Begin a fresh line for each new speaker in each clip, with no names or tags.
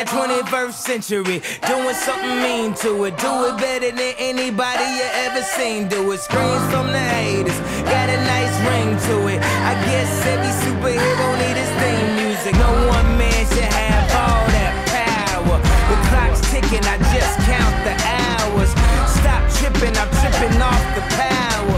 that 21st century, doing something mean to it. Do it better than anybody you ever seen do it. Screams from the haters, got a nice ring to it. I guess every superhero need his theme music. No one man should have all that power. The clock's ticking, I just count the hours. Stop tripping, I'm tripping off the power.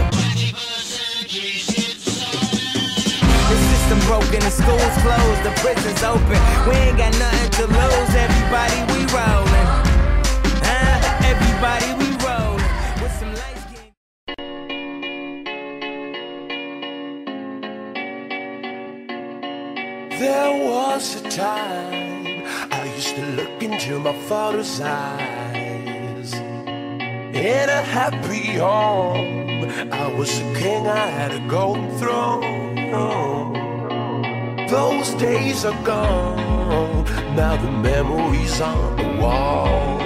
The system broken, the school's closed, the prison's open. We ain't got nothing to lose, everybody we rollin'. Everybody we rollin'. With some light skin.
There was a time I used to look into my father's eyes. In a happy home, I was a king, I had a golden throne. Those days are gone, now the memories on the wall.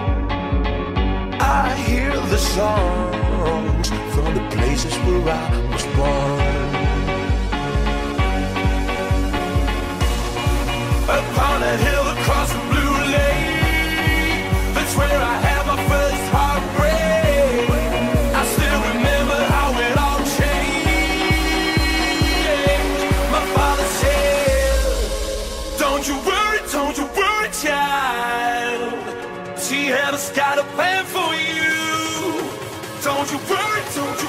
I hear the songs from the places where I was born. Upon a hill across the blue lake, that's where I had my first heartbreak. I still remember how it all changed. My father said, don't you worry, child. She has got a plan for you. Don't you worry,